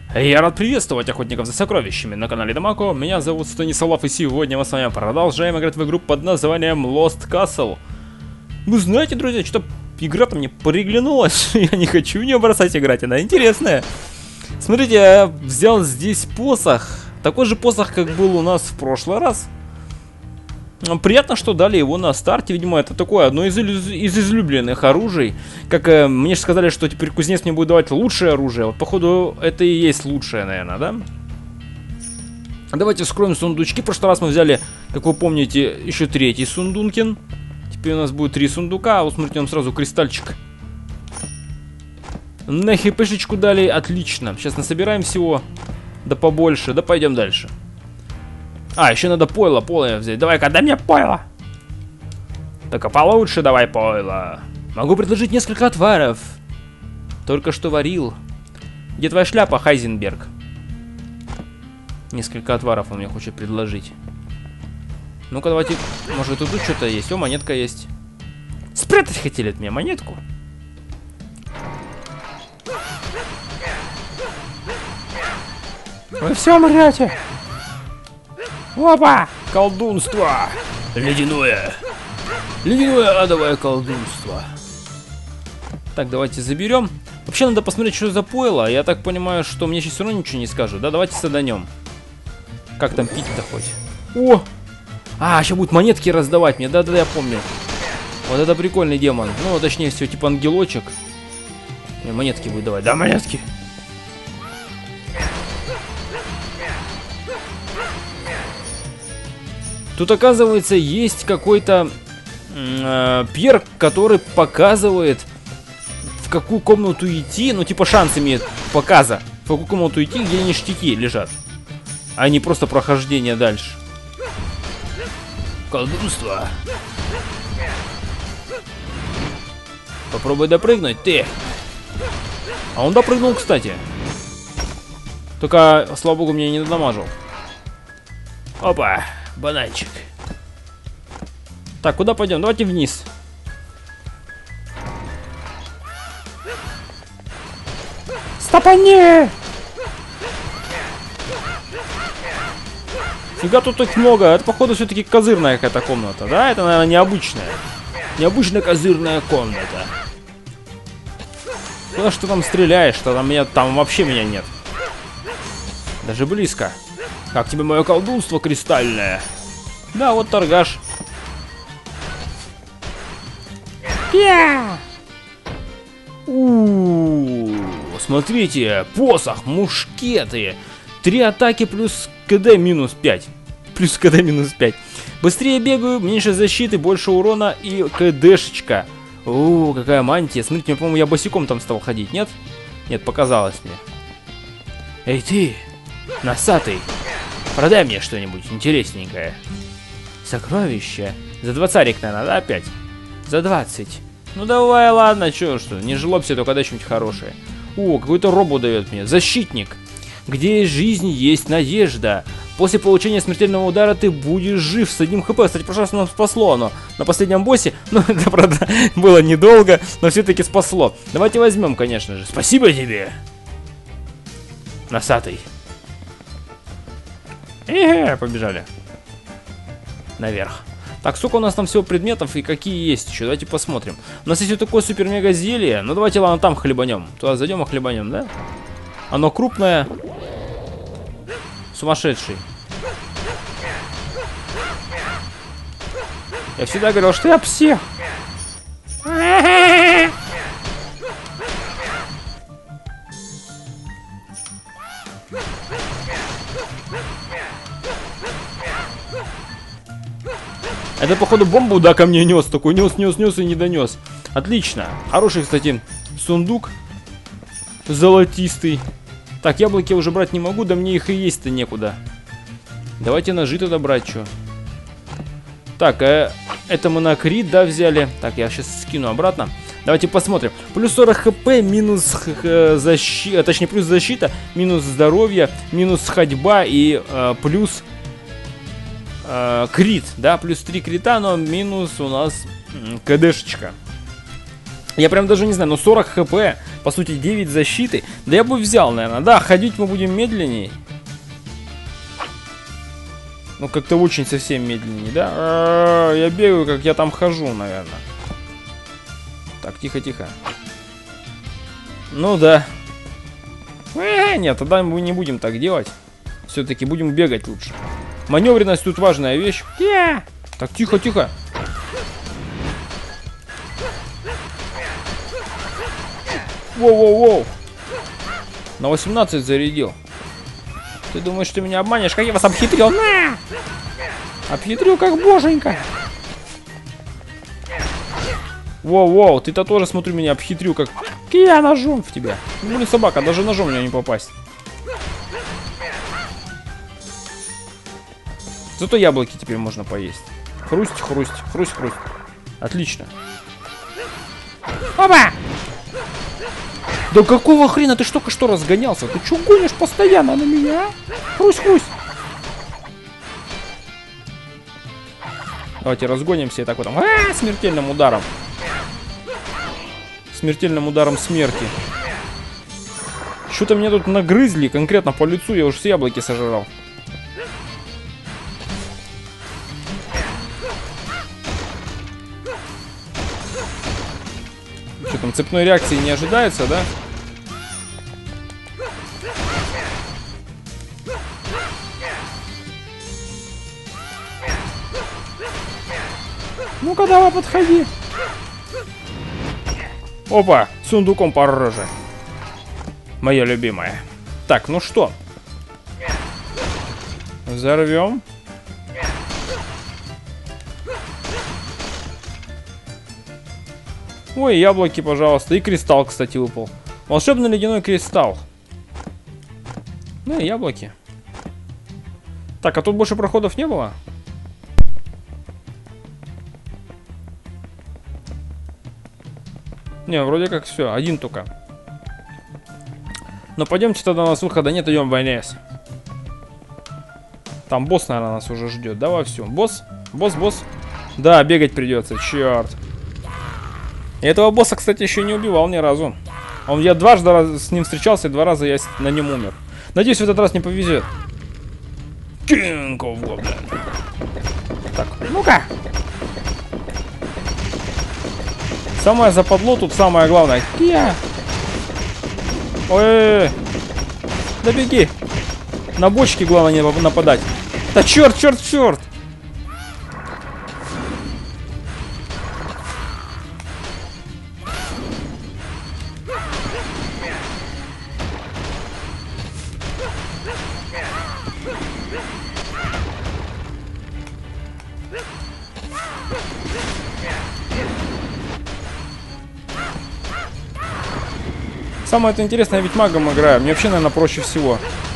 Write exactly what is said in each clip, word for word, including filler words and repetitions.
Я рад приветствовать охотников за сокровищами на канале Дамако. Меня зовут Станислав, и сегодня мы с вами продолжаем играть в игру под названием Lost Castle. Вы знаете, друзья, что игра-то мне приглянулась. Я не хочу в нее бросать играть, она интересная. Смотрите, я взял здесь посох. Такой же посох, как был у нас в прошлый раз. Приятно, что дали его на старте. Видимо, это такое одно из, из излюбленных оружий. Как э, мне же сказали, что теперь кузнец мне будет давать лучшее оружие. Вот, походу, это и есть лучшее, наверное, да? Давайте вскроем сундучки. В прошлый раз мы взяли, как вы помните, еще третий сундункин. Теперь у нас будет три сундука. Вот смотрите, нам сразу кристальчик. На хпшечку дали. Отлично. Сейчас насобираем всего. Да побольше. Да пойдем дальше. А, еще надо пойло, пойло взять. Давай-ка, дай мне пойло. Так, а получше давай пойло. Могу предложить несколько отваров. Только что варил. Где твоя шляпа, Хайзенберг? Несколько отваров он мне хочет предложить. Ну-ка, давайте. Может, тут что-то есть. О, монетка есть. Спрятать хотели от меня монетку. Вы все умрете. Опа! Колдунство! Ледяное! Ледяное адовое колдунство. Так, давайте заберем. Вообще надо посмотреть, что за пойло. Я так понимаю, что мне сейчас все равно ничего не скажут. Да, давайте саданем. Как там пить-то хоть? О! А, сейчас будут монетки раздавать мне. Да-да-да, я помню. Вот это прикольный демон. Ну, точнее всего, типа ангелочек. Мне монетки будет давать. Да, монетки! Тут, оказывается, есть какой-то э, перк, который показывает, в какую комнату идти. Ну, типа, шанс имеет показа, в какую комнату идти, где ништяки лежат. А не просто прохождение дальше. Колдунство. Попробуй допрыгнуть, ты. А он допрыгнул, кстати. Только, слава богу, меня не надамажил. Опа. Бананчик. Так, куда пойдем? Давайте вниз. Стопани! Фига тут их много. Это, походу, все-таки козырная какая-то комната, да? Это, наверное, необычная. Необычная козырная комната. Куда что там стреляешь? Что там меня, там вообще меня нет. Даже близко. Как тебе мое колдунство кристальное? Да, вот торгаш. У-у-у, смотрите, посох, мушкеты. Три атаки плюс КД минус пять. Плюс КД минус пять. Быстрее бегаю, меньше защиты, больше урона и КДшечка. О, какая мантия. Смотрите, по-моему, я босиком там стал ходить, нет? Нет, показалось мне. Эй ты, носатый. Продай мне что-нибудь интересненькое. Сокровище. За двадцарик, наверное, да, опять? За двадцать. Ну давай, ладно, чё, что, не жлобся, только дай что-нибудь хорошее. О, какой-то робот дает мне. Защитник. Где есть жизнь, есть надежда. После получения смертельного удара ты будешь жив с одним хп. Кстати, в прошлый раз нас спасло оно на последнем боссе. Ну, это, правда, было недолго, но все-таки спасло. Давайте возьмем, конечно же. Спасибо тебе, носатый. Эге, побежали. Наверх. Так, сколько у нас там всего предметов и какие есть еще? Давайте посмотрим. У нас есть вот такое супер-мега зелье. Ну давайте, ладно, там хлебанем. Туда зайдем и хлебанем, да? Оно крупное. Сумасшедший. Я всегда говорил, что я псих. Это, походу, бомбу, да, ко мне нес. Такой нес, нес, нес и не донес. Отлично. Хороший, кстати, сундук. Золотистый. Так, яблоки я уже брать не могу, да мне их и есть-то некуда. Давайте ножи тогда брать, что. Так, э, это мы на крит, да, взяли. Так, я сейчас скину обратно. Давайте посмотрим. Плюс сорок хп, минус э, защита, точнее, плюс защита, минус здоровье, минус ходьба и э, плюс... Uh, крит, да, плюс три крита, но минус у нас КДшечка. Я прям даже не знаю, но сорок хп, по сути девять защиты. Да я бы взял, наверное. Да, ходить мы будем медленней. Ну, как-то очень совсем медленнее, да? А-а-а, я бегаю, как я там хожу, наверное. Так, тихо-тихо. Ну да. Э-э, нет, тогда мы не будем так делать. Все-таки будем бегать лучше. Маневренность тут важная вещь. Yeah. Так, тихо-тихо. Воу-воу-воу. На восемнадцать зарядил. Ты думаешь, ты меня обманешь? Как я вас обхитрил? На! Обхитрил как боженька. Воу-воу, ты-то тоже, смотрю, меня обхитрил как... Я ножом в тебя. Ну, блин, собака, даже ножом в меня не попасть. Зато яблоки теперь можно поесть. Хрусть, хрусть, хрусть, хрусть. Отлично. Опа! Да какого хрена ты ж только что разгонялся? Ты чё гонишь постоянно на меня, а? Хрусь, хрусь. Давайте разгонимся и так вот там. А-а-а, смертельным ударом. Смертельным ударом смерти. Что-то меня тут нагрызли конкретно по лицу. Я уж все яблоки сожрал. Что там, цепной реакции не ожидается, да? Ну-ка, давай, подходи. Опа, сундуком по роже. Моя любимая. Так, ну что? Взорвем. Ой, яблоки, пожалуйста. И кристалл, кстати, выпал. Волшебный ледяной кристалл. Ну и яблоки. Так, а тут больше проходов не было? Не, вроде как все. Один только. Но пойдемте тогда, у нас выхода нет, идем в войнес. Там босс, наверное, нас уже ждет. Да, вовсю. Босс? Босс, босс. Да, бегать придется, черт. Этого босса, кстати, еще не убивал ни разу. Он, я дважды раз, с ним встречался, и два раза я на нем умер. Надеюсь, в этот раз не повезет. King of Goblin. Так, ну-ка. Самое западло тут, самое главное. Кия. Ой-ой-ой. Да беги. На бочки главное не нападать. Да черт, черт, черт. Самое это интересное, я ведь магом играю. Мне вообще, наверное, проще всего.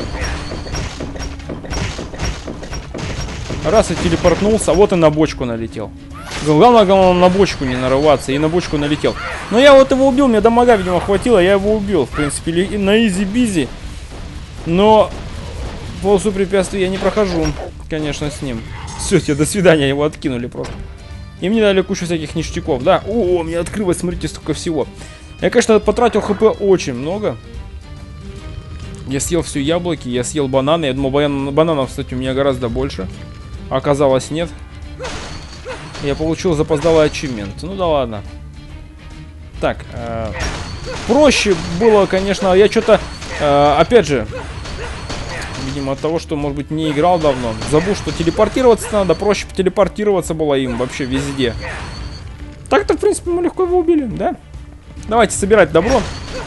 Раз и телепортнулся, вот и на бочку налетел. Главное, главное, на бочку не нарываться. И на бочку налетел. Но я вот его убил, мне дамага, видимо, хватило. Я его убил, в принципе, на изи-бизи. Но полосу препятствий я не прохожу, конечно, с ним. Все, тебе до свидания, его откинули просто. И мне дали кучу всяких ништяков, да. О, мне открылось, смотрите, столько всего. Я, конечно, потратил хп очень много. Я съел все яблоки, я съел бананы. Я думал, банан, бананов, кстати, у меня гораздо больше. Оказалось, нет. Я получил запоздалый ачивмент. Ну да ладно. Так, э, проще было, конечно. Я что-то, э, опять же, видимо, от того, что, может быть, не играл давно, забыл, что телепортироваться надо. Проще телепортироваться было им вообще везде. Так-то, в принципе, мы легко его убили, да? Давайте собирать добро.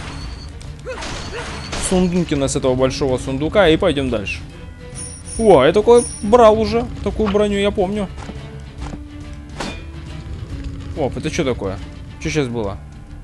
Сундукина с этого большого сундука. И пойдем дальше. О, я такой брал уже. Такую броню я помню. Оп, это что такое? Что сейчас было?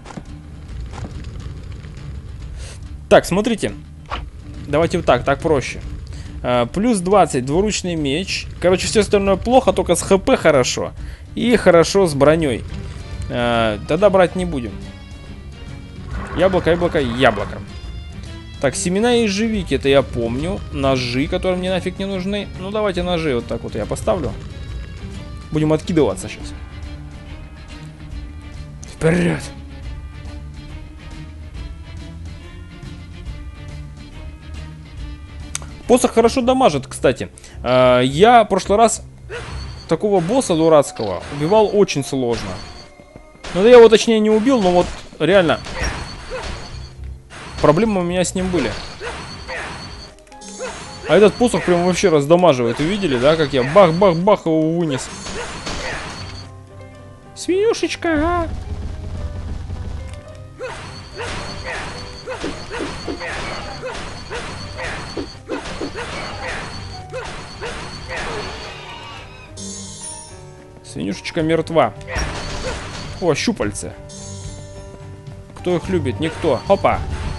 Так, смотрите. Давайте вот так, так проще. А, плюс двадцать, двуручный меч. Короче, все остальное плохо, только с хп хорошо. И хорошо с броней. А, тогда брать не будем. Яблоко, яблоко, яблоко. Так, семена ежевики, это я помню. Ножи, которые мне нафиг не нужны. Ну, давайте ножи вот так вот я поставлю. Будем откидываться сейчас. Вперед! Посох хорошо дамажит, кстати. Э, я в прошлый раз такого босса дурацкого убивал очень сложно. Ну, да я его точнее не убил, но вот реально проблемы у меня с ним были. А этот посох прям вообще раздамаживает. Вы видели, да, как я бах-бах-бах его вынес? Свинюшечка, а? Свинюшечка мертва. О, щупальцы. Кто их любит? Никто. Опа.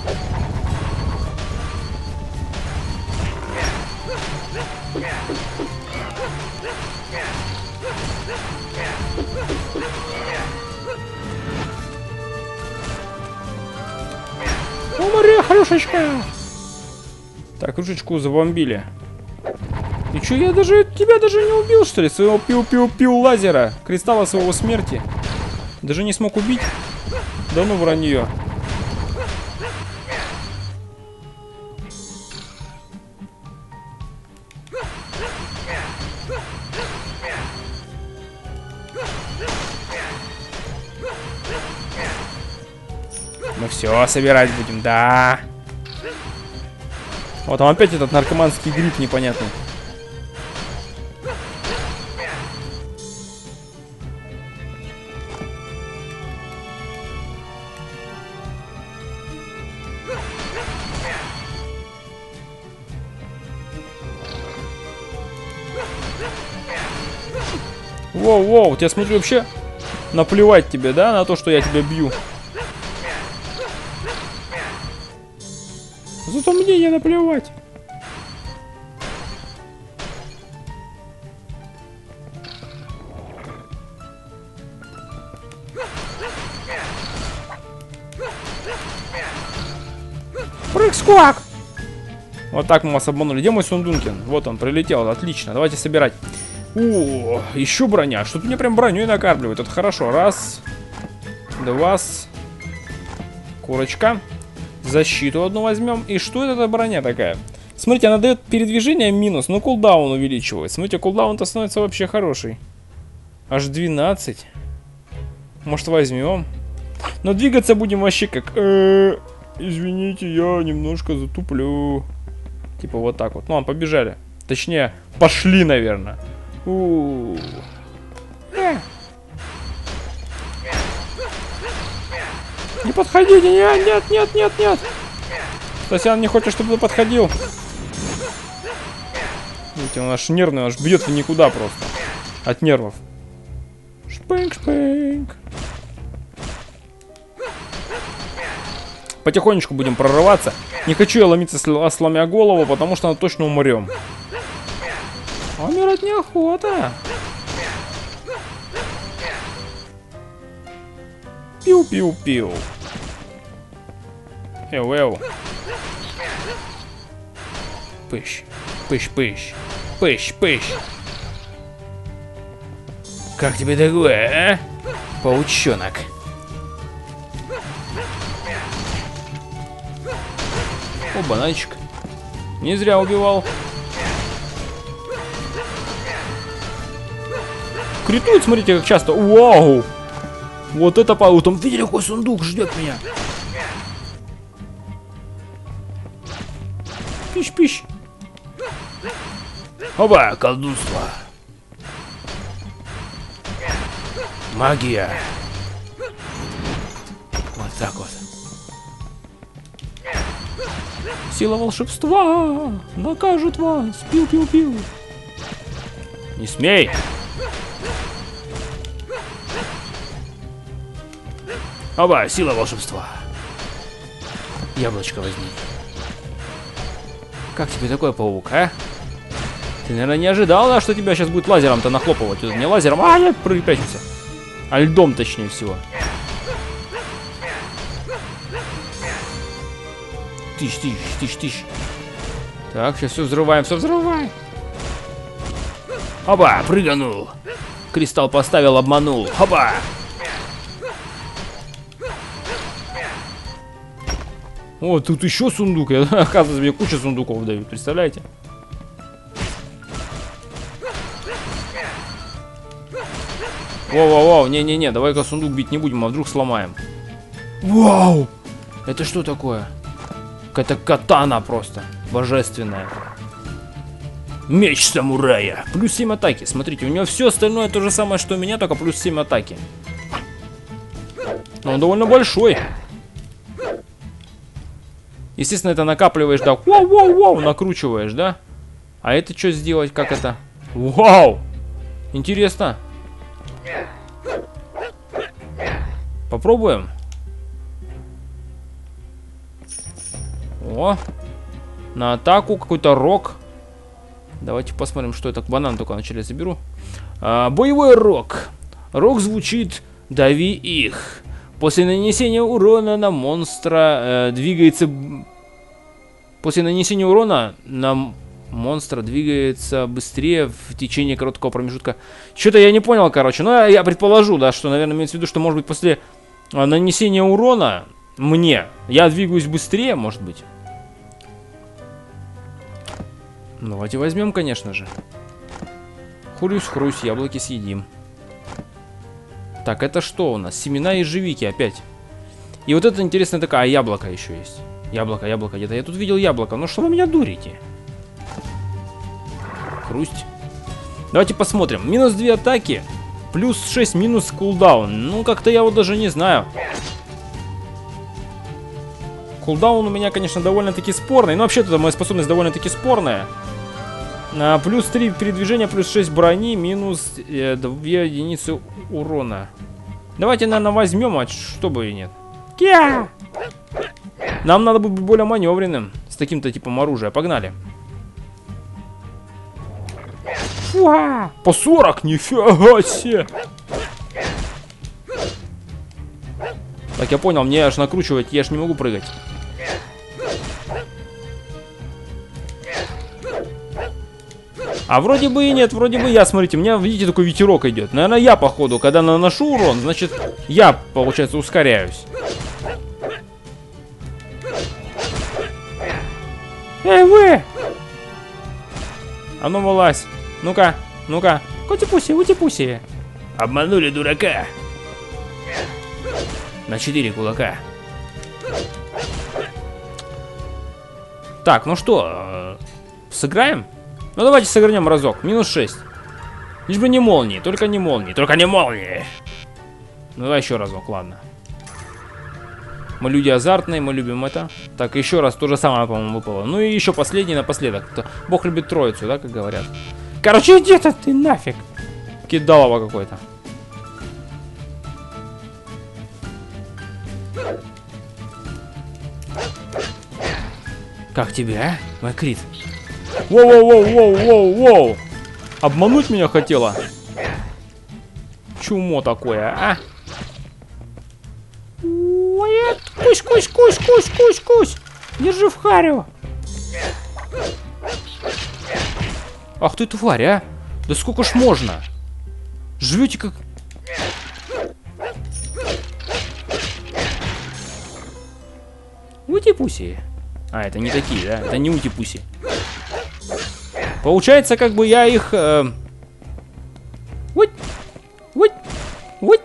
Умри, хрюшечка. Так, ручечку забомбили. И чё, я даже тебя даже не убил, что ли? Своего пиу-пиу-пиу лазера. Кристалла своего смерти. Даже не смог убить. Да ну вранье. Мы все собирать будем, да. Вот там опять этот наркоманский гриб непонятный. Воу-воу, тебя смотрю вообще наплевать тебе, да, на то, что я тебя бью. Зато мне не наплевать. Прыг-сквак! Вот так мы вас обманули. Где мой Сундункин? Вот он, прилетел. Отлично, давайте собирать. О, еще броня. Что-то мне прям броней накармливает. Это хорошо. Раз, два, курочка. Защиту одну возьмем. И что это за броня такая? Смотрите, она дает передвижение минус, но кулдаун увеличивает. Смотрите, кулдаун-то становится вообще хороший. Аж двенадцать. Может, возьмем? Но двигаться будем вообще как... Э -э, извините, я немножко затуплю. Типа вот так вот. Ну, ладно, побежали. Точнее, пошли, наверное. У -у -у. Не подходите, нет, нет, нет, нет, нет. Татьяна не хочет, чтобы ты подходил. Видите, он аж нервный, аж бьет в никуда просто. От нервов. Шпынк-шпынк. Потихонечку будем прорываться. Не хочу я ломиться, сломя голову, потому что мы точно умрем. А умирать неохота. Пиу-пиу-пиу. Эу-эу. Пыщ. Пыщ-пыщ. Пыщ-пыщ. Как тебе такое, а? Паучонок. О, бананчик. Не зря убивал. Критует, смотрите, как часто. Вау! Вот это пау. Там видели, какой сундук ждет меня. Пищ-пищ. Оба, колдунство. Магия. Вот так вот. Сила волшебства накажет вас. Пиу-пиу-пиу. Не смей. Оба, сила волшебства. Яблочко возьми. Как тебе такой паук, а? Ты, наверное, не ожидал, да, что тебя сейчас будет лазером-то нахлопывать? Не лазером, а нет, прыгайся. А льдом, точнее всего. Тыщ, тыщ, тыщ, тыщ. Так, сейчас все взрываем, все взрываем. Оба, прыганул. Кристалл поставил, обманул. Оба. О, тут еще сундук. Я, оказывается, мне куча сундуков дают, представляете? Воу-воу-воу, не-не-не, давай-ка сундук бить не будем, а вдруг сломаем. Вау! Это что такое? Какая-то катана просто. Божественная. Меч самурая. Плюс семь атаки. Смотрите, у него все остальное то же самое, что у меня, только плюс семь атаки. Но он довольно большой. Естественно, это накапливаешь, да. Воу-воу-воу, накручиваешь, да? А это что сделать? Как это? Вау! Интересно. Попробуем. О, на атаку какой-то рок. Давайте посмотрим, что это. Банан только вначале заберу. А, боевой рок. Рок звучит «Дави их». После нанесения урона на монстра э, двигается... После нанесения урона на монстра двигается быстрее в течение короткого промежутка. Что-то я не понял, короче. Но я, я предположу, да, что, наверное, имеется в виду, что, может быть, после э, нанесения урона мне я двигаюсь быстрее, может быть. Давайте возьмем, конечно же. Хрюсь-хрюсь, яблоки съедим. Так, это что у нас? Семена ежевики опять. И вот это интересная такая, а яблоко еще есть. Яблоко, яблоко, где-то я тут видел яблоко. Ну что вы меня дурите? Хрусть. Давайте посмотрим. Минус две атаки, плюс шесть, минус кулдаун. Ну, как-то я вот даже не знаю. Кулдаун у меня, конечно, довольно-таки спорный. Но вообще-то моя способность довольно-таки спорная. А, плюс три передвижения, плюс шесть брони, минус э, две единицы урона. Давайте, наверное, возьмем, а что бы и нет. Кя! Нам надо быть более маневренным с таким-то типом оружия. Погнали. Фуа! По сорок, нифига себе! Так, я понял, мне аж накручивать, я ж не могу прыгать. А вроде бы и нет, вроде бы я, смотрите, у меня, видите, такой ветерок идет. Наверное, я, походу, когда наношу урон, значит, я, получается, ускоряюсь. Эй, вы! А ну, вылазь. Ну-ка, ну-ка. Ути-пуси, ути-пуси. Обманули дурака. На четыре кулака. Так, ну что, сыграем? Ну давайте сыграем разок. Минус шесть. Лишь бы не молнии, только не молнии, только не молнии. Ну давай еще разок, ладно. Мы люди азартные, мы любим это. Так, еще раз то же самое, по-моему, выпало. Ну и еще последний напоследок. Бог любит троицу, да, как говорят. Короче, иди-то ты нафиг. Кидалово какой-то. Как тебе, а, Макрит? Воу-воу-воу-воу-воу-воу! Обмануть меня хотела? Чумо такое, а? Ой, кусь, кусь, кусь, кусь, кусь, кусь! Держи в харю! Ах ты тварь, а! Да сколько ж можно? Живете как... Ути-пуси. А, это не такие, да? Это не ути-пуси. Получается, как бы я их... Э... Вот, вот, вот.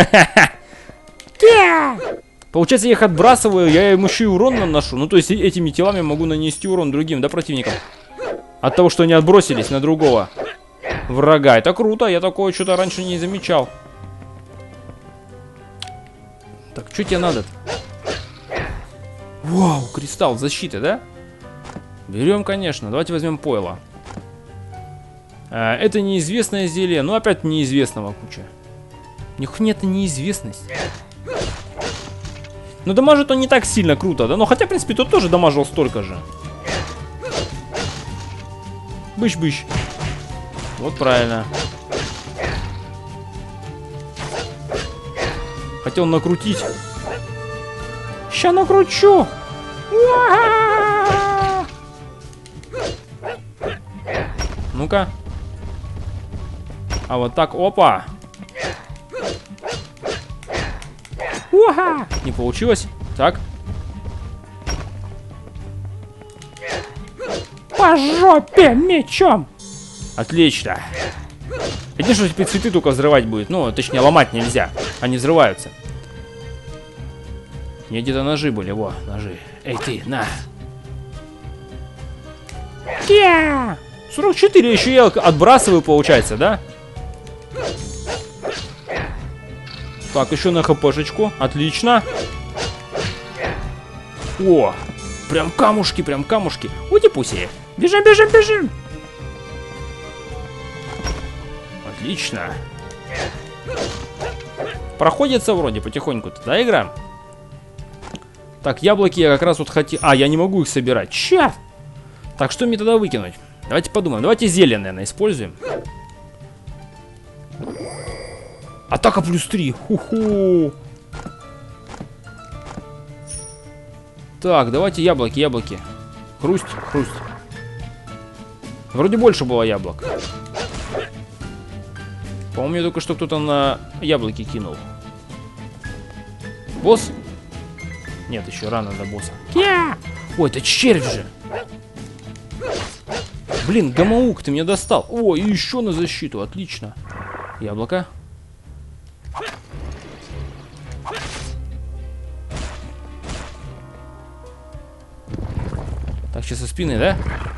Получается, я их отбрасываю, я им еще и урон наношу. Ну, то есть этими телами могу нанести урон другим, да, противникам. От того, что они отбросились на другого врага. Это круто, я такое что-то раньше не замечал. Так, что тебе надо-то? Вау, кристалл защиты, да? Берем, конечно. Давайте возьмем пойло. А, это неизвестное зелье. Ну, опять неизвестного куча. Них нет неизвестность. Но дамажит он не так сильно круто, да? Но хотя, в принципе, тот тоже дамажил столько же. Быщ-быщ. Вот правильно. Хотел накрутить. Ща накручу. Ну-ка. А вот так, опа. Уха! Не получилось. Так. по жопе мечом. Отлично. Единственное, что теперь цветы только взрывать будет. Ну, точнее, ломать нельзя. Они взрываются. У меня где-то ножи были. Во, ножи. Эй, ты, на. Я! сорок четыре еще я отбрасываю, получается, да? Так, еще на хпшечку. Отлично. О, прям камушки, прям камушки. Ути-пуси. Бежим, бежим, бежим. Отлично. Проходится вроде потихоньку-то, да, игра? Так, яблоки я как раз вот хотел... А, я не могу их собирать. Ча! Так, что мне тогда выкинуть? Давайте подумаем. Давайте зелье, наверное, используем. Атака плюс три. Ху-ху. Так, давайте яблоки, яблоки. Хрусть, хрусть. Вроде больше было яблок. По-моему, я только что кто-то на яблоки кинул. Босс? Нет, еще рано до босса. Я! Ой, это червь же. Блин, гамаук, ты меня достал. О, и еще на защиту, отлично. Яблоко. Так, сейчас со спины, да?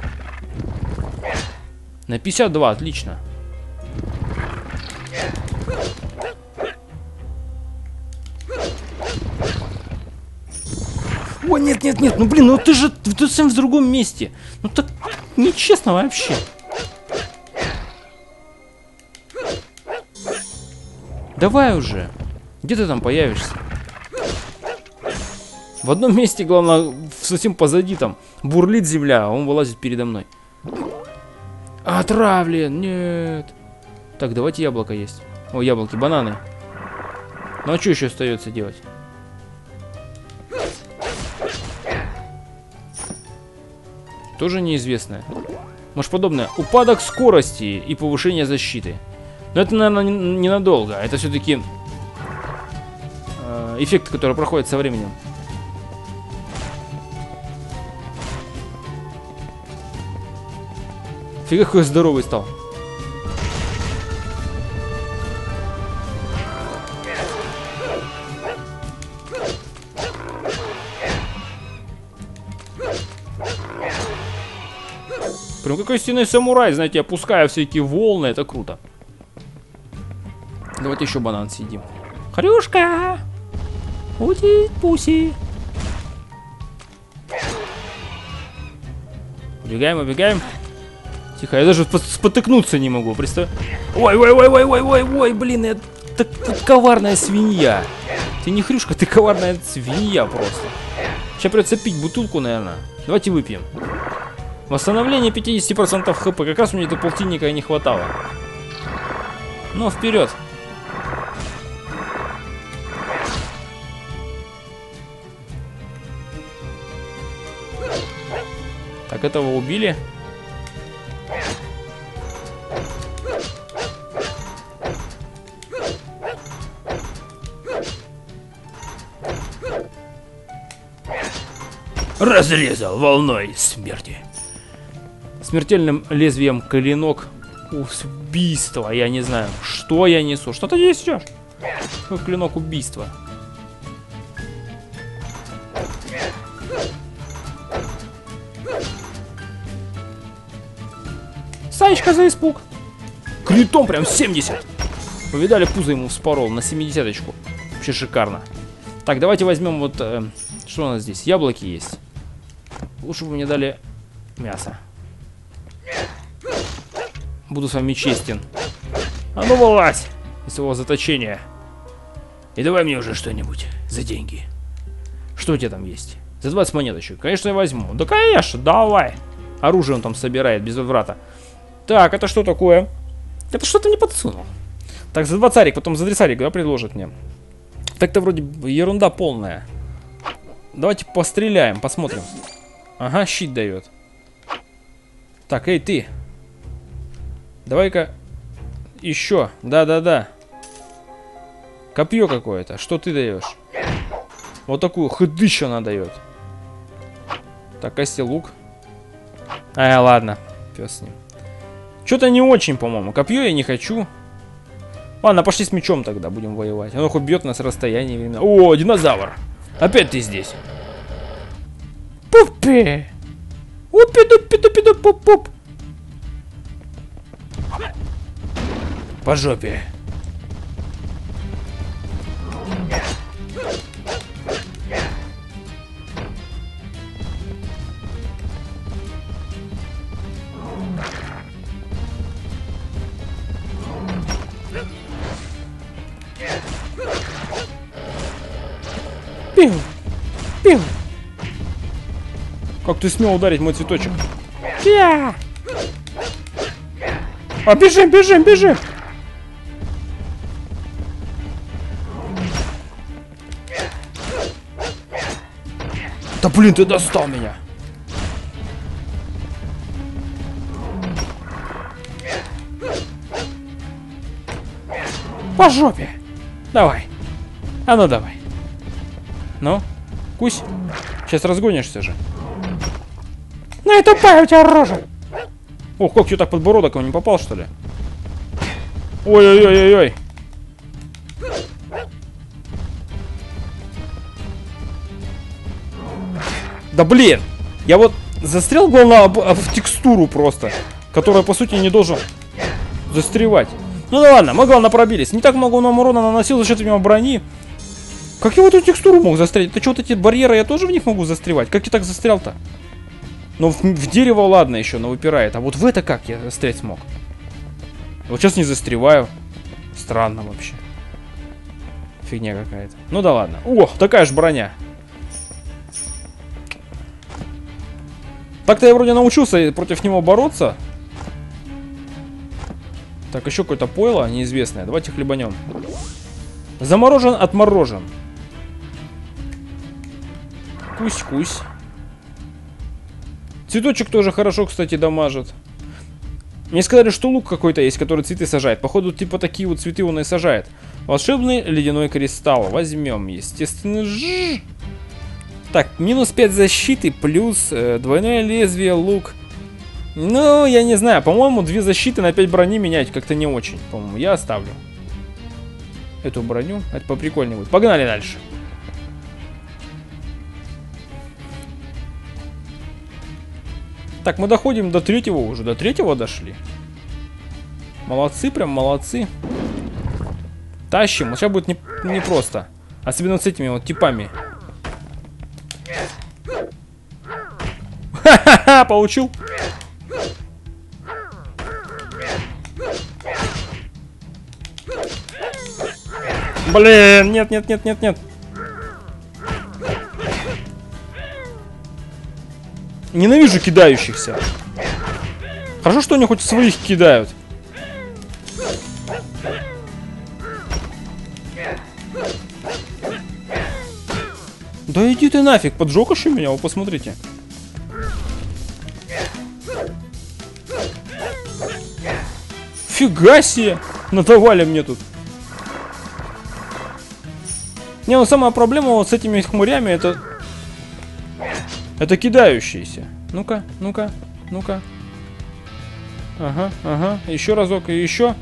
На пятьдесят два, отлично. О, нет, нет, нет, ну блин, ну ты же ты совсем в другом месте. Ну так нечестно вообще. Давай уже. Где ты там появишься? В одном месте, главное, совсем позади там бурлит земля, а он вылазит передо мной. Отравлен, нет. Так, давайте яблоко есть. О, яблоки, бананы. Ну а что еще остается делать? Тоже неизвестное. Может, подобное. Упадок скорости и повышение защиты. Но это, наверное, ненадолго. Это все-таки э, эффект, который проходит со временем. Фига, какой здоровый стал. Прям какой стеной самурай, знаете, опуская всякие волны, это круто. Давайте еще банан съедим. Хрюшка! Ути-пуси! Убегаем, убегаем. Тихо, я даже спотыкнуться не могу, представь. Ой, ой, ой, ой, ой, ой, ой, блин, это, это коварная свинья. Ты не хрюшка, ты коварная свинья просто. Сейчас придется пить бутылку, наверное. Давайте выпьем. Восстановление пятьдесят процентов хп. Как раз мне до полтинника и не хватало. Ну, вперед. Так, этого убили. Разрезал волной смерти. Смертельным лезвием клинок убийства. Я не знаю, что я несу. Что ты несешь? Клинок убийства. Саечка за испуг. Критом прям семьдесят. Вы видали, пузо ему вспорол на семидесяточку. Вообще шикарно. Так, давайте возьмем вот... Э, что у нас здесь? Яблоки есть. Лучше бы мне дали мясо. Буду с вами честен. А ну вылазь из своего заточения. И давай мне уже что-нибудь за деньги. Что у тебя там есть? За двадцать монеточек. Конечно, я возьму. Да, конечно, давай. Оружие он там собирает без возврата. Так, это что такое? Это что-то не подсунул. Так, за два царик, потом за три царик, да, предложат мне. Так-то вроде ерунда полная. Давайте постреляем, посмотрим. Ага, щит дает. Так, эй, ты. Давай-ка еще. Да-да-да. Копье какое-то. Что ты даешь? Вот такую хыдыщ она дает. Так, кости лук. А, ладно. Пес с ним. Что-то не очень, по-моему. Копье я не хочу. Ладно, пошли с мечом тогда, будем воевать. Оно хоть бьет нас с расстояния временно. О, динозавр! Опять ты здесь. Пупи! Упи-дупи-дупи-дуп-пуп-пуп! По жопе. Пиу! Пиу! Как ты смел ударить мой цветочек? Пя! А, бежим, бежим, бежим! Да блин, ты достал меня! По жопе! Давай! А ну давай! Ну, кусь. Сейчас разгонишься же. Ну и тупая у тебя рожа. Ох, как я так подбородок он не попал, что ли? Ой-ой-ой-ой-ой. Да блин! Я вот застрял, главное, в текстуру просто. Которая, по сути, не должен застревать. Ну да ладно, мы, главное, пробились. Не так много нам урона наносил за счет его брони. Как я в эту текстуру мог застрять? Это что, вот эти барьеры, я тоже в них могу застревать? Как я так застрял-то? Ну, в, в дерево, ладно, еще, но выпирает. А вот в это как я застрять смог? Вот сейчас не застреваю. Странно вообще. Фигня какая-то. Ну да ладно. О, такая же броня. Так-то я вроде научился против него бороться. Так, еще какое-то пойло неизвестное. Давайте хлебанем. Заморожен, отморожен. Кусь-кусь. Цветочек тоже хорошо, кстати, дамажит. Мне сказали, что лук какой-то есть, который цветы сажает. Походу, типа такие вот цветы он и сажает. Волшебный ледяной кристалл. Возьмем, естественно. Жжж. Так, минус пять защиты, плюс э, двойное лезвие, лук. Ну, я не знаю. По-моему, две защиты на пять брони менять как-то не очень. По-моему, я оставлю эту броню. Это поприкольнее будет. Погнали дальше. Так, мы доходим до третьего уже. До третьего дошли. Молодцы, прям молодцы. Тащим. Вот сейчас будет не, не просто. Особенно с этими вот типами. Ха-ха-ха, получил. Блин, нет, нет, нет, нет, нет. Ненавижу кидающихся. Хорошо, что они хоть своих кидают. Да иди ты нафиг, поджёгашь меня, вы посмотрите. Фига себе, надавали мне тут. Не, ну самая проблема вот с этими хмурями, это... Это кидающиеся. Ну-ка, ну-ка, ну-ка. Ага, ага, еще разок и еще.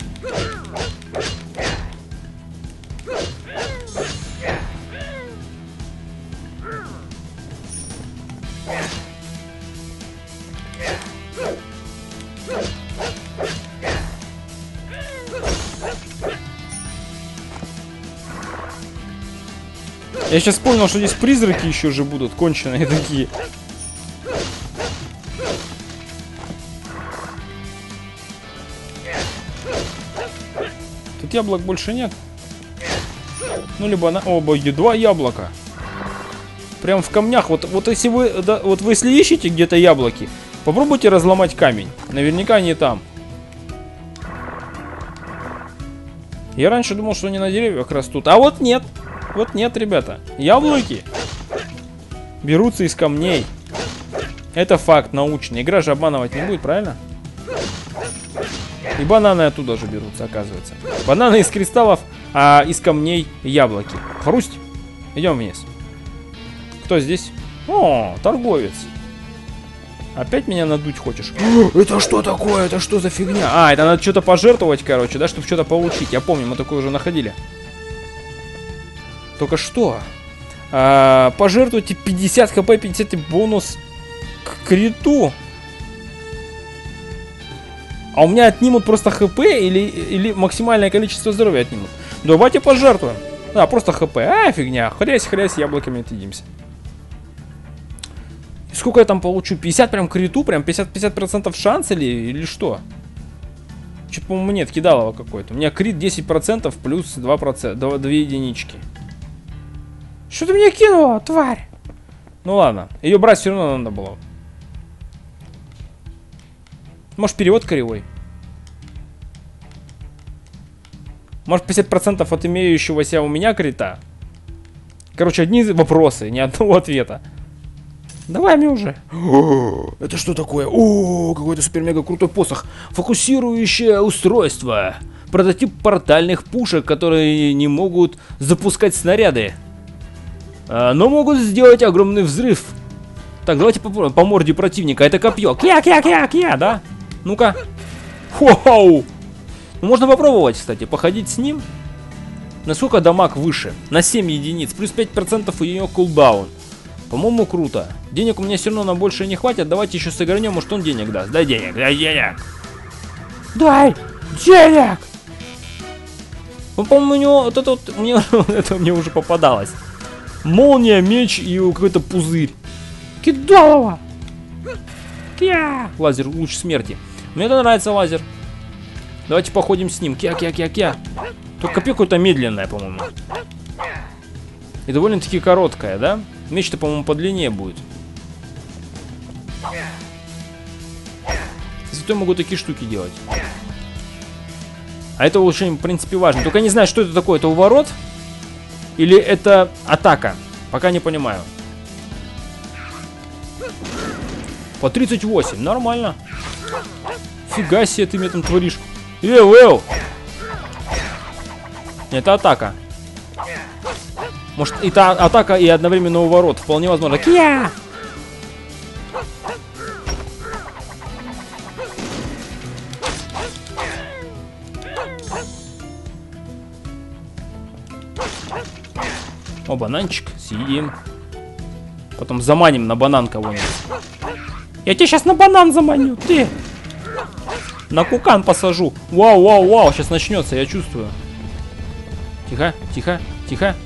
Я сейчас понял, что здесь призраки еще же будут, конченые такие. Тут яблок больше нет. Ну, либо на... Оба, два яблока. Прям в камнях. Вот, вот если вы, да, вот вы если ищете где-то яблоки, попробуйте разломать камень. Наверняка они там. Я раньше думал, что они на деревьях растут. А вот нет. Вот нет, ребята. Яблоки берутся из камней. Это факт научный. Игра же обманывать не будет, правильно? И бананы оттуда же берутся, оказывается. Бананы из кристаллов, а из камней яблоки. Хрусть. Идем вниз. Кто здесь? О, торговец. Опять меня надуть хочешь? Это что такое? Это что за фигня? А, это надо что-то пожертвовать, короче, да, чтобы что-то получить. Я помню, мы такое уже находили. Только что? А, пожертвуйте пятьдесят хп, пятьдесят бонус к криту. А у меня отнимут просто хп или, или максимальное количество здоровья отнимут? Давайте пожертвуем. Да, просто хп. А, фигня. Хрясь-хрясь, яблоками отъедимся. И сколько я там получу? пятьдесят прям к криту? Прям пятьдесят процентов шанс или, или что? Что-то, по-моему, нет, кидалово какое-то. У меня крит десять процентов плюс два процента, две единички. Что ты меня кинула, тварь? Ну ладно, ее брать все равно надо было. Может, перевод кривой? Может, пятьдесят процентов от имеющегося у меня крита? Короче, одни вопросы, ни одного ответа. Давай мне уже. О, это что такое? О, какой-то супер-мега крутой посох. Фокусирующее устройство. Прототип портальных пушек, которые не могут запускать снаряды, но могут сделать огромный взрыв. Так, давайте попробуем по морде противника. Это копье. Кья-кья-кья-кья, да? Ну-ка. Хоу! Ну, можно попробовать, кстати, походить с ним. Насколько дамаг выше? На семь единиц. Плюс пять процентов у нее кулдаун. По-моему, круто. Денег у меня все равно на больше не хватит. Давайте еще сыгранем, может он денег даст. Дай денег, дай денег. Дай денег! Ну, по-моему, у него вот это вот, мне, это мне уже попадалось. Молния, меч и какой-то пузырь. Кидалово! Кя! Лазер, луч смерти. Мне это нравится лазер. Давайте походим с ним. Кя-кя-кя-кя. Только копье какое-то медленное, по-моему. И довольно-таки короткое, да? Меч-то, по-моему, подлиннее будет. Зато я могу такие штуки делать. А это очень, в принципе, важно. Только не знаю, что это такое. Это уворот? Или это атака? Пока не понимаю. По тридцать восемь. Нормально. Фига себе ты мне там творишь. Эу, эу. Это атака. Может, это атака и одновременно уворот. Вполне возможно. Кия! О, бананчик. Съедим. Потом заманим на банан кого-нибудь. Я тебя сейчас на банан заманю, ты! На кукан посажу. Вау, вау, вау. Сейчас начнется, я чувствую. Тихо, тихо, тихо.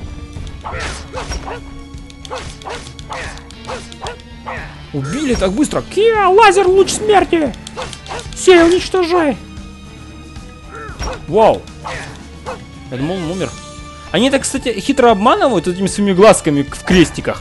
Убили так быстро. Киа, лазер, луч смерти. Все, уничтожай. Вау. Я думал, он умер. Они так, кстати, хитро обманывают этими своими глазками в крестиках.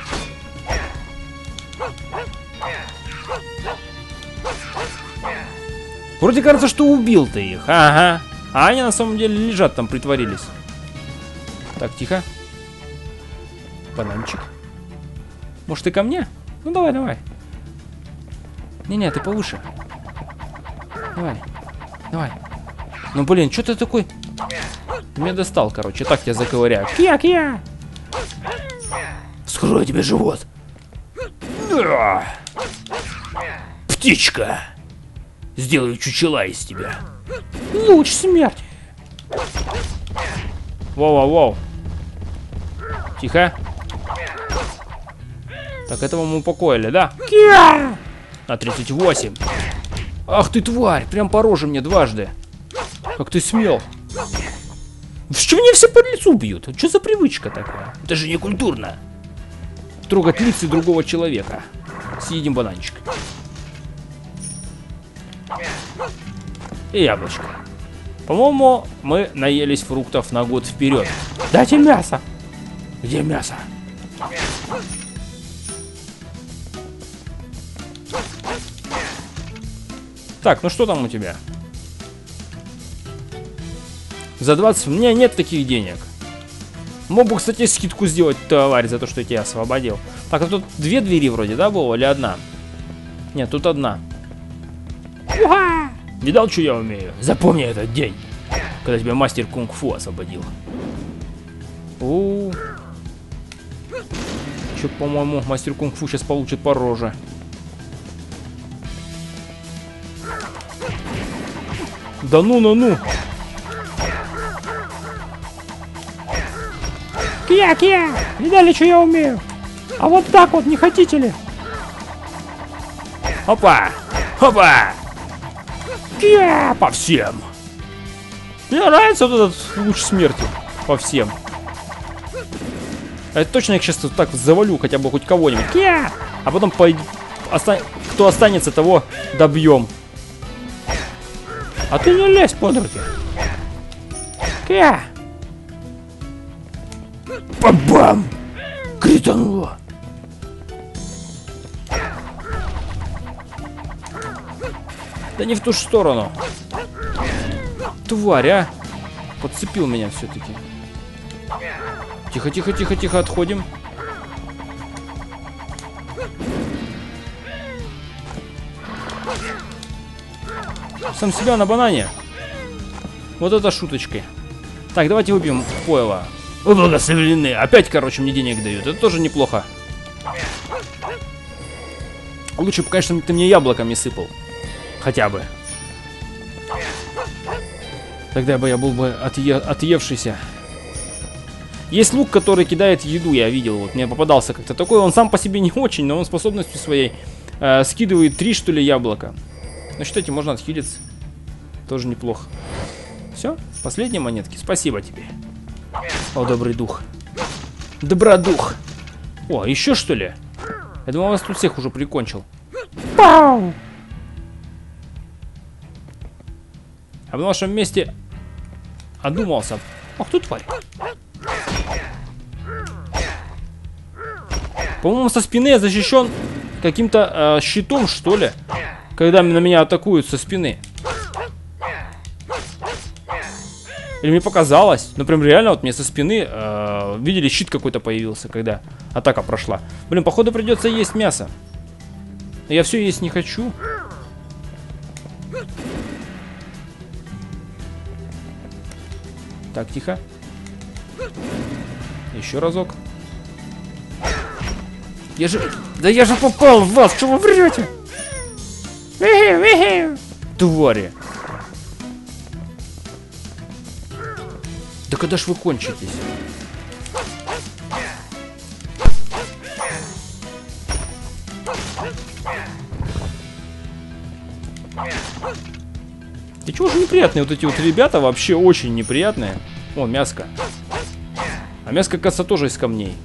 Вроде кажется, что убил ты их. Ага. А они на самом деле лежат там, притворились. Так, тихо. Бананчик. Может, ты ко мне? Ну, давай, давай. Не-не, ты повыше. Давай. Давай. Ну, блин, что ты такой... Ты меня достал, короче. Так тебя заковыряю. Кья-кья! Вскрою тебе живот. Да. Птичка. Сделаю чучела из тебя. Луч смерти. Воу-воу-воу. Тихо. Так, этого мы упокоили, да? Кья! На тридцать восемь. Ах ты, тварь. Прям по роже мне дважды. Как ты смел. Что мне все по лицу бьют? Что за привычка такая? Это же не культурно. Трогать лица другого человека. Съедим бананчик. И яблочко. По-моему, мы наелись фруктов на год вперед. Дайте мясо. Где мясо? Так, ну что там у тебя? За двадцать... У меня нет таких денег. Мог бы, кстати, скидку сделать, товарищ, за то, что я тебя освободил. Так, а тут две двери вроде, да, было? Или одна? Нет, тут одна. Уха! Видал, что я умею? Запомни этот день, когда тебя мастер кунг-фу освободил. У, Че, по-моему, мастер кунг-фу сейчас получит по роже. Да ну, ну, ну. Кия, Кия! Видали, что я умею? А вот так вот, не хотите ли? Опа! Опа! Кия! По всем. Мне нравится вот этот луч смерти. По всем. Я точно их сейчас вот так завалю, хотя бы хоть кого-нибудь. Кия! А потом по... оста... кто останется, того добьем. А ты не лезь под руки. Кия! Бам-бам! Критануло. Да не в ту сторону. Тварь, а! Подцепил меня все-таки. Тихо, тихо, тихо, тихо, отходим. Сам себя на банане. Вот это шуточки. Так, давайте выпьем пойло. Вы благословлены. Опять, короче, мне денег дают. Это тоже неплохо. Лучше бы, конечно, ты мне яблоками сыпал. Хотя бы. Тогда бы я был бы отъе... отъевшийся. Есть лук, который кидает еду, я видел. Вот мне попадался как-то такой. Он сам по себе не очень, но он способностью своей э, скидывает три, что ли, яблока. Ну, считайте, можно отхилиться. Тоже неплохо. Все? Последние монетки. Спасибо тебе. О, добрый дух. Добродух. О, еще что ли? Я думал, вас тут всех уже прикончил. Пау! А в нашем месте одумался. Ах ты тварь. По-моему, со спины я защищен каким-то э, щитом, что ли. Когда на меня атакуют со спины. Или мне показалось. Ну, прям реально, вот мне со спины, э, видели, щит какой-то появился, когда атака прошла. Блин, походу придется есть мясо. Я все есть не хочу. Так, тихо. Еще разок. Я же... Да я же попал в вас! Что вы врете? Твари. Да когда ж вы кончитесь? И чего же неприятные вот эти вот ребята, вообще очень неприятные. О, мяско. А мяско, кажется, тоже из камней.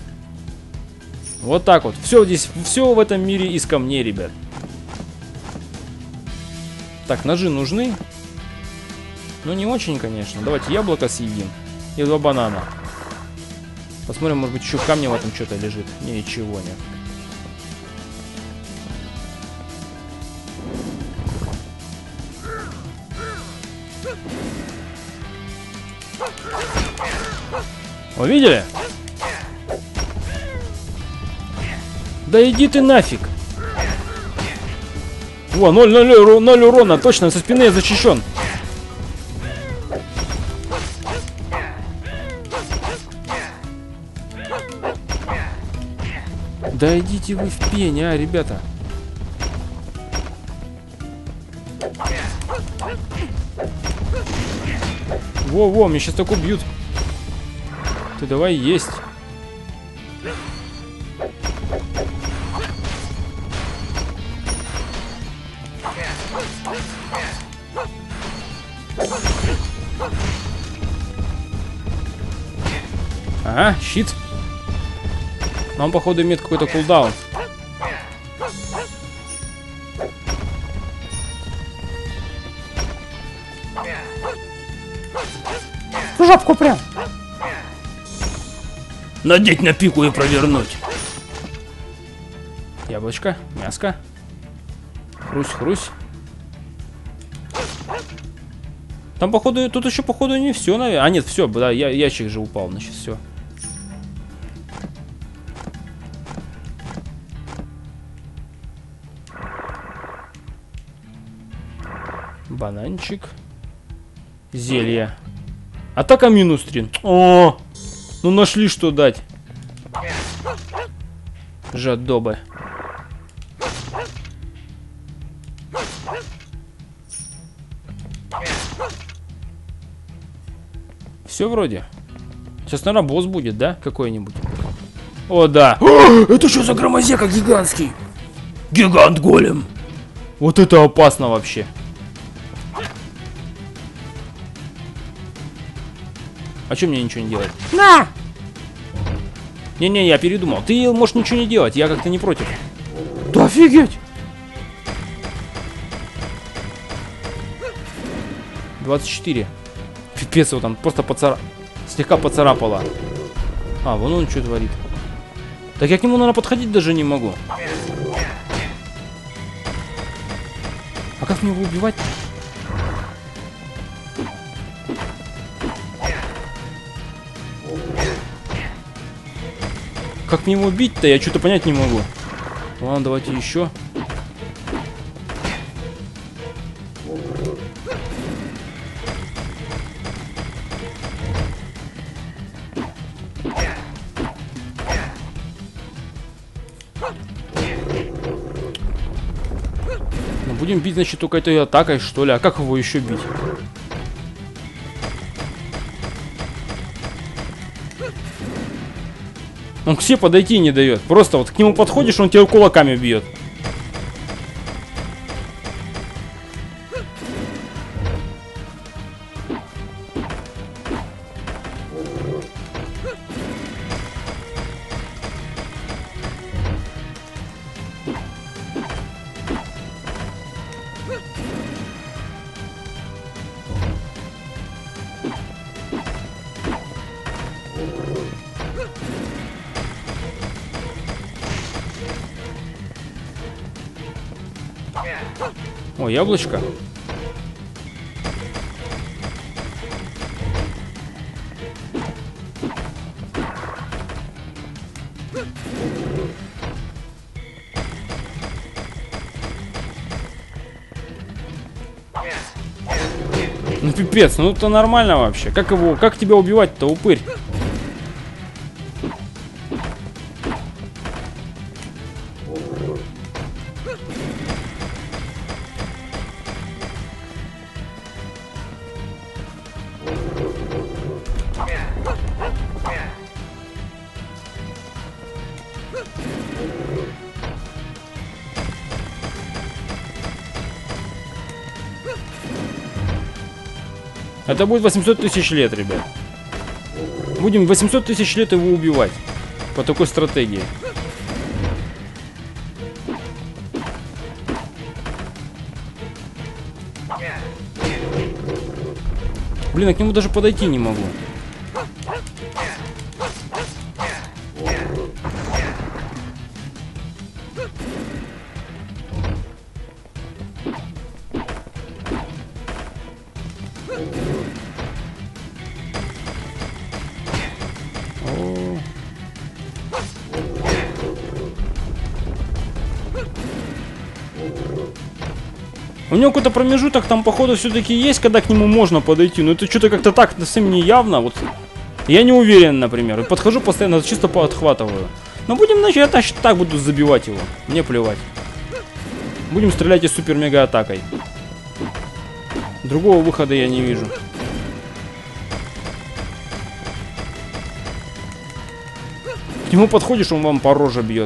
Вот так вот. Все здесь, все в этом мире из камней, ребят. Так, ножи нужны. Ну, не очень, конечно. Давайте яблоко съедим. И два банана. Посмотрим, может быть, еще в камне в этом что-то лежит. Ничего нет. Вы видели? Да иди ты нафиг. Во, ноль урона, точно, со спины я защищен. Да идите вы в пень, а, ребята. Во-во, меня сейчас так убьют. Ты давай есть. Ага, щит. Но он, походу, имеет какой-то кулдаун. В жопку прям. Надеть на пику и провернуть. Яблочко, мяско. Хрусь-хрусь. Там, походу, тут еще, походу, не все, наверное. А, нет, все, да, я, ящик же упал, значит, все. Бананчик. Зелье. Атака минус три. О, ну нашли что дать. Жадобы. Все вроде. Сейчас, наверное, босс будет, да? Какой-нибудь. О, да. О, это что за громозека гигантский? Гигант-голем. Вот это опасно вообще. А что мне ничего не делать? На! Не-не, я передумал. Ты можешь ничего не делать, я как-то не против. Да офигеть! двадцать четыре. Пипец, его там просто поцара... слегка поцарапало. А, вон он что творит. Так я к нему, наверное, подходить даже не могу. А как мне его убивать? Как мне его бить-то? Я что-то понять не могу. Ладно, давайте еще. Ну, будем бить, значит, только этой атакой, что ли. А как его еще бить? Он к себе подойти не дает. Просто вот к нему подходишь, он тебя кулаками бьет. О, яблочко. Ну пипец, ну это нормально вообще. Как его, как тебя убивать-то, упырь? Это будет восемьсот тысяч лет, ребят. Будем восемьсот тысяч лет его убивать. По такой стратегии. Блин, я к нему даже подойти не могу. У него какой-то промежуток там, походу, все-таки есть, когда к нему можно подойти. Но это что-то как-то так совсем не явно. Вот я не уверен, например. И подхожу постоянно, чисто подхватываю. Но будем, значит, я так, так буду забивать его. Мне плевать. Будем стрелять и супер-мега-атакой. Другого выхода я не вижу. К нему подходишь, он вам по роже бьет.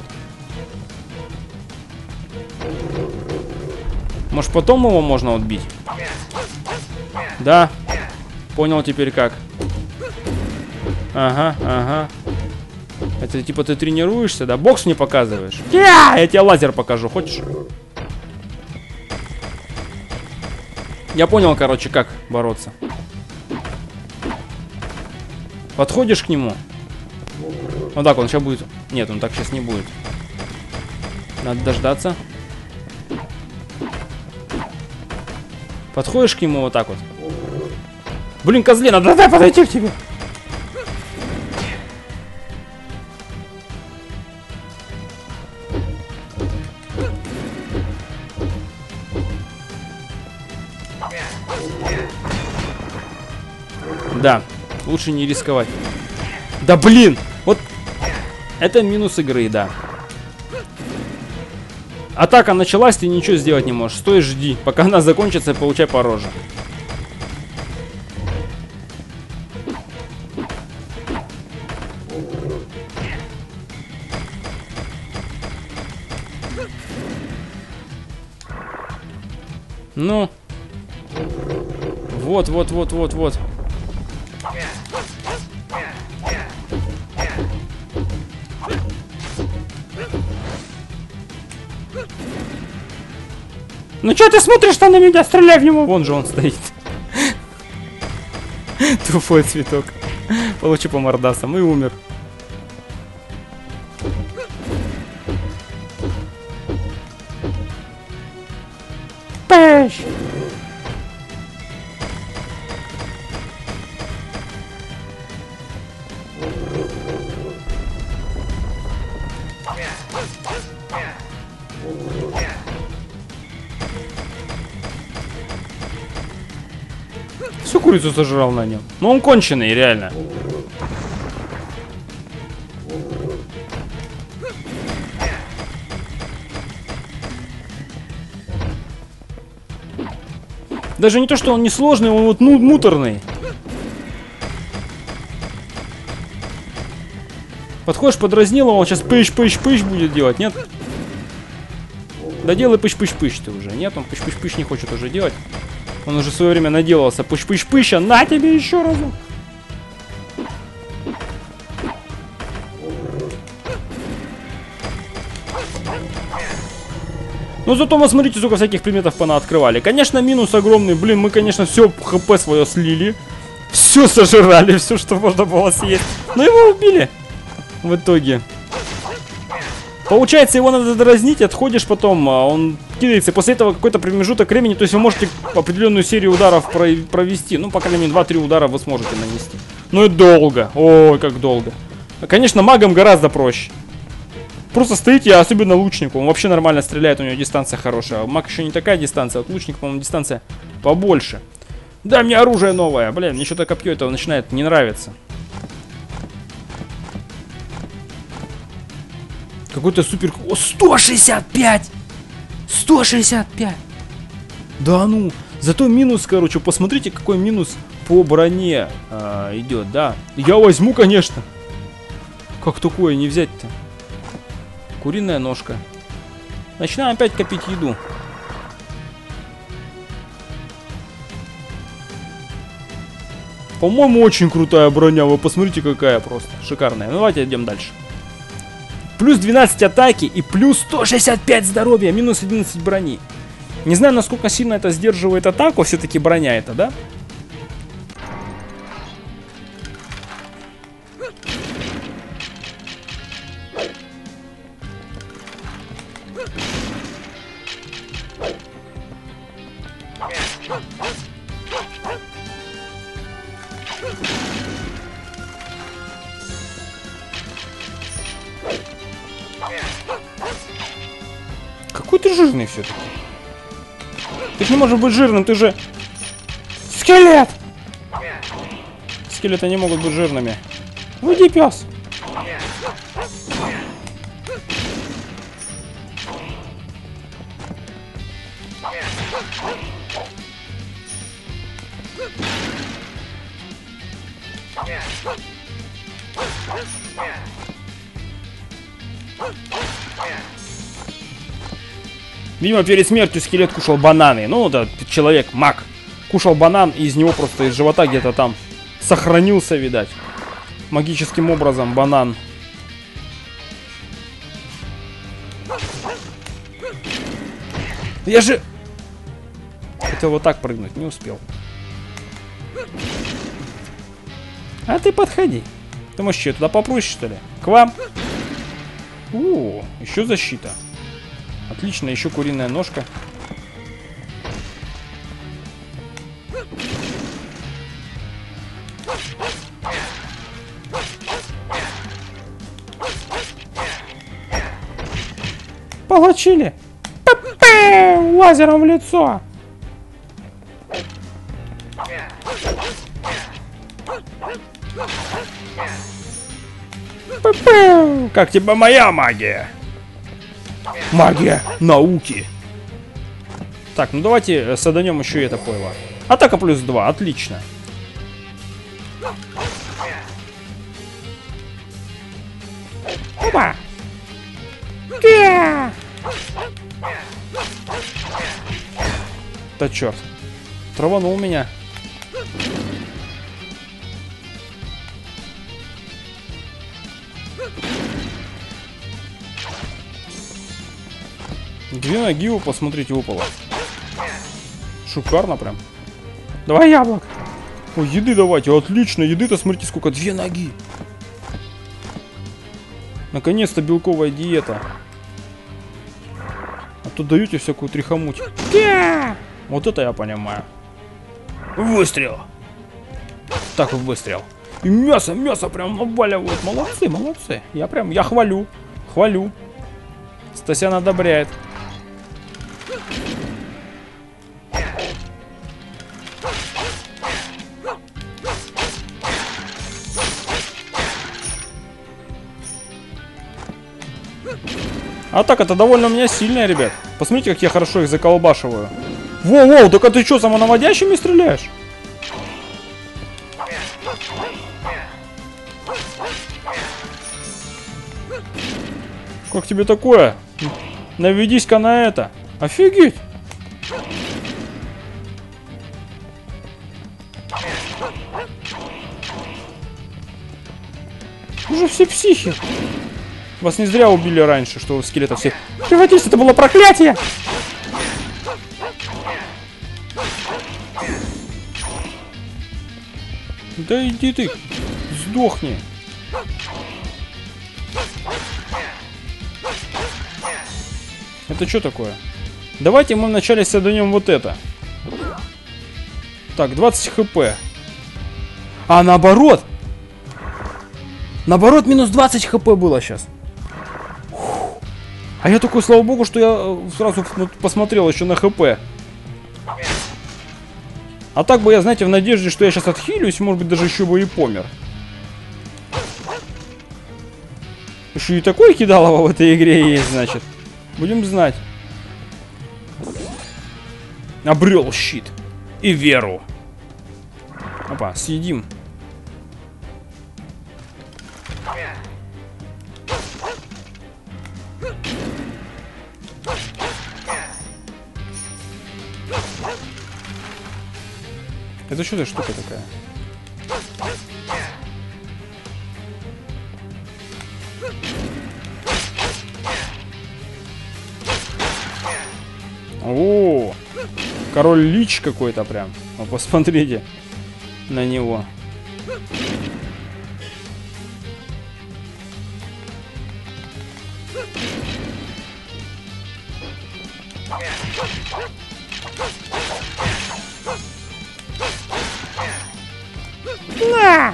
Может, потом его можно отбить? Да. Понял теперь как. Ага, ага. Это типа ты тренируешься, да? Бокс мне показываешь? Я, я тебе лазер покажу, хочешь? Я понял, короче, как бороться. Подходишь к нему. Вот так он сейчас будет. Нет, он так сейчас не будет. Надо дождаться. Подходишь к нему вот так вот. Блин, козле, надо дай подойти к тебе. Да, лучше не рисковать. Да блин, вот это минус игры, да. Атака началась, ты ничего сделать не можешь. Стой, жди, пока она закончится, и получай по роже. Ну. Вот, вот, вот, вот, вот. Ну что ты смотришь-то на меня? Стреляй в него! Вон же он стоит. Тупой цветок. Получи по мордасам и умер. Пэш! Всю курицу сожрал на нем. Ну он конченый, реально. Даже не то, что он не сложный, он вот ну, муторный. Подходишь, подразнил его, он сейчас пыщ-пыщ-пыщ будет делать, нет? Да делай пыщ-пыщ-пыщ ты уже, нет? Он пыщ-пыщ-пыщ не хочет уже делать. Он уже в свое время наделался пыщ-пыщ-пыща, на тебе еще разок. Ну зато мы, смотрите, сколько всяких предметов понаоткрывали. Конечно, минус огромный. Блин, мы, конечно, все хп свое слили. Все сожрали, все, что можно было съесть. Но его убили. В итоге. Получается, его надо дразнить, отходишь потом, он кидается. После этого какой-то промежуток времени, то есть вы можете определенную серию ударов провести. Ну, по крайней мере, два-три удара вы сможете нанести. Но это долго. Ой, как долго. Конечно, магам гораздо проще. Просто стоите, особенно лучнику. Он вообще нормально стреляет, у него дистанция хорошая. Маг еще не такая дистанция, вот лучник, по-моему, дистанция побольше. Дай мне оружие новое. Блин, мне что-то копье этого начинает не нравиться. Какой-то супер... О, сто шестьдесят пять! сто шестьдесят пять! Да ну! Зато минус, короче, посмотрите, какой минус по броне а, идет, да. Я возьму, конечно. Как такое не взять-то? Куриная ножка. Начинаем опять копить еду. По-моему, очень крутая броня. Вы посмотрите, какая просто. Шикарная. Ну, давайте идем дальше. Плюс двенадцать атаки и плюс сто шестьдесят пять здоровья. Минус одиннадцать брони. Не знаю, насколько сильно это сдерживает атаку. Все-таки броня это, да? Какой ты жирный все-таки. Ты же не можешь быть жирным, ты же... Скелет! Скелеты не могут быть жирными. Уйди, пес! Видимо, перед смертью скелет кушал бананы. Ну, да, человек, маг. Кушал банан, и из него просто из живота где-то там сохранился, видать. Магическим образом банан. Я же... Хотел вот так прыгнуть, не успел. А ты подходи. Ты можешь что, туда попроще, что ли? К вам? О, еще защита. Отлично, еще куриная ножка. Получили! П-п-п! Лазером в лицо! П-п! Как тебе моя магия? Магия науки. Так, ну давайте саданем еще это пойло. Атака плюс два, отлично. Опа! Ке! Да черт. Траванул меня. Две ноги, вы посмотрите, выпало. Шикарно прям. Давай яблок. Ой, еды давайте. Отлично. Еды-то, смотрите, сколько. Две ноги. Наконец-то белковая диета. А тут даете всякую трихомуть. Yeah! Вот это я понимаю. Выстрел. Так, выстрел. И мясо, мясо прям наваливают. Молодцы, молодцы. Я прям, я хвалю. Хвалю. Стасян одобряет. Атака-то довольно у меня сильная, ребят. Посмотрите, как я хорошо их заколбашиваю. Воу-воу, так а ты что, самонаводящими стреляешь? Как тебе такое? Наведись-ка на это. Офигеть. Уже все психи. Вас не зря убили раньше, что вы скелетов всех. Превратись, это было проклятие! Да иди ты, сдохни. Это что такое? Давайте мы вначале создаем вот это. Так, двадцать хп. А наоборот. Наоборот, минус двадцать хп было сейчас. А я такой, слава богу, что я сразу посмотрел еще на хп. А так бы я, знаете, в надежде, что я сейчас отхилюсь, может быть, даже еще бы и помер. Еще и такое кидалово в этой игре есть, значит. Будем знать. Обрел щит. И веру. Опа, съедим. Это что за штука такая? О, король Лич какой-то прям. Ну, посмотрите на него. На!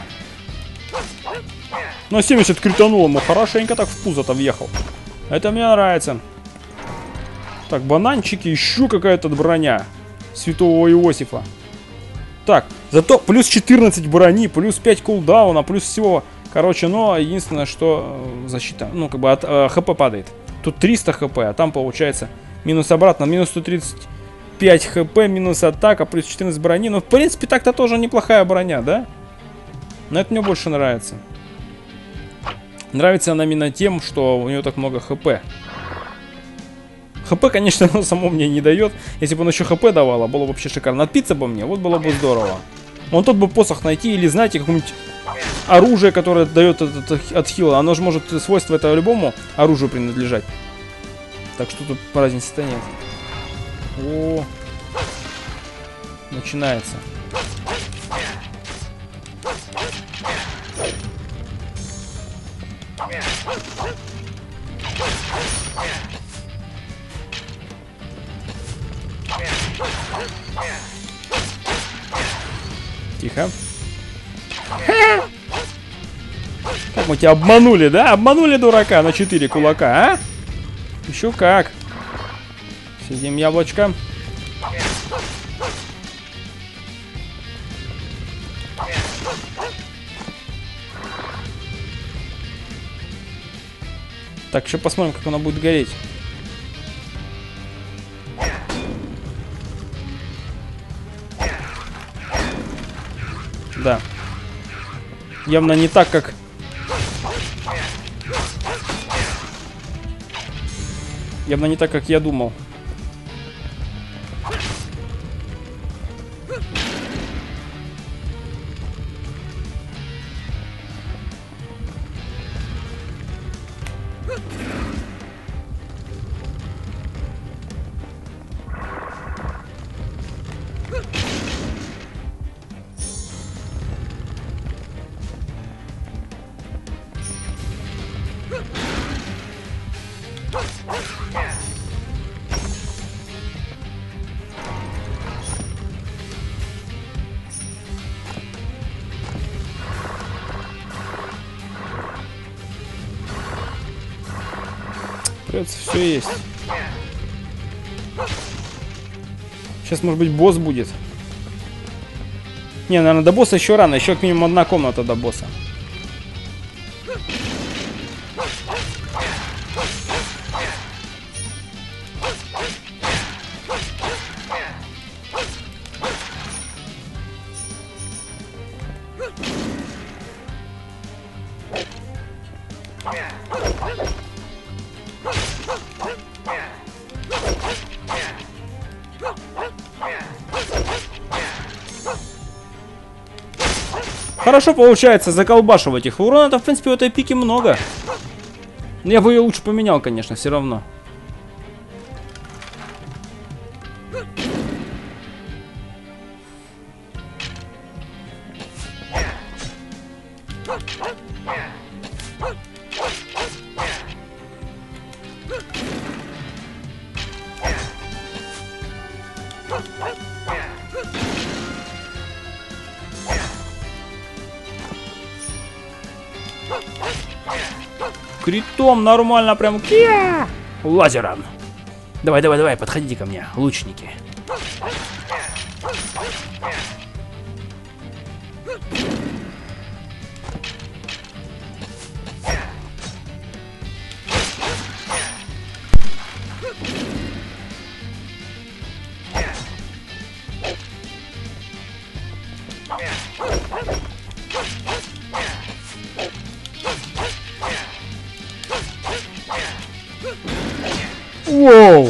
На семьдесят кританул ему. Хорошенько так в пузо-то въехал. Это мне нравится. Так, бананчики. Еще какая-то броня святого Иосифа. Так, зато плюс четырнадцать брони, плюс пять кулдауна, плюс всего. Короче, но единственное, что защита, ну, как бы от э, хп падает. Тут триста хп, а там получается минус обратно. Минус сто тридцать пять хп, минус атака, плюс четырнадцать брони. Ну, в принципе, так-то тоже неплохая броня, да? Но это мне больше нравится. Нравится она именно тем, что у нее так много хп. ХП, конечно, оно само мне не дает. Если бы он еще хп давало, было бы вообще шикарно. Отпиться бы мне, вот было бы здорово. Вон тот бы посох найти, или, знаете, какое-нибудь оружие, которое дает этот отхил. Оно же может свойство это любому оружию принадлежать. Так что тут разницы-то нет. О, начинается. Тихо. Как мы тебя обманули, да? Обманули дурака на четыре кулака, а? Еще как. Съедим яблочко. Так, еще посмотрим, как она будет гореть. Да. Явно не так, как... Явно не так, как я думал. Кажется, все есть. Сейчас, может быть, босс будет. Не, наверное, до босса еще рано. Еще как минимум одна комната до босса. Хорошо получается заколбашивать их. Урона-то, в принципе, в этой пике много. Я бы ее лучше поменял, конечно, все равно. Критом нормально, прям кия! Лазером. Давай, давай, давай, подходите ко мне, лучники. Воу!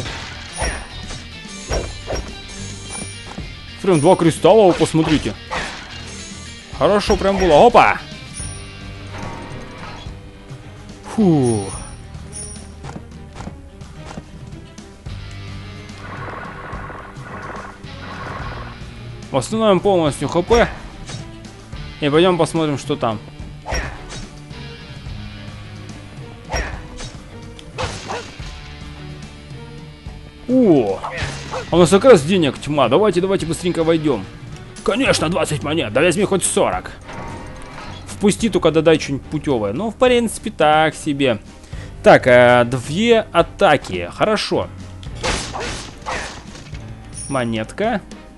Прям два кристалла, вы посмотрите. Хорошо прям было. Опа! Фу. Восстановим полностью хп. И пойдем посмотрим, что там. О, а у нас как раз денег тьма. Давайте, давайте быстренько войдем. Конечно, двадцать монет. Да возьми хоть сорок. Впусти, только додай что-нибудь путевое. Ну, в принципе, так себе. Так, э, две атаки. Хорошо. Монетка.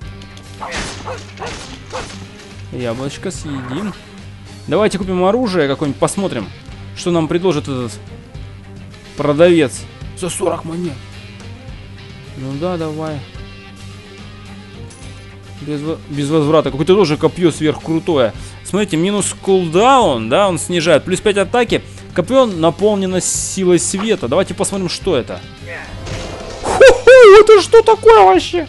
Яблочко съедим. Давайте купим оружие какое-нибудь, посмотрим, что нам предложит этот продавец. За сорок монет. Ну да, давай. Без, без возврата. Какое-то тоже копье сверхкрутое. Смотрите, минус кулдаун, да, он снижает. Плюс пять атаки. Копье наполнено силой света. Давайте посмотрим, что это. Ху-ху, это что такое вообще?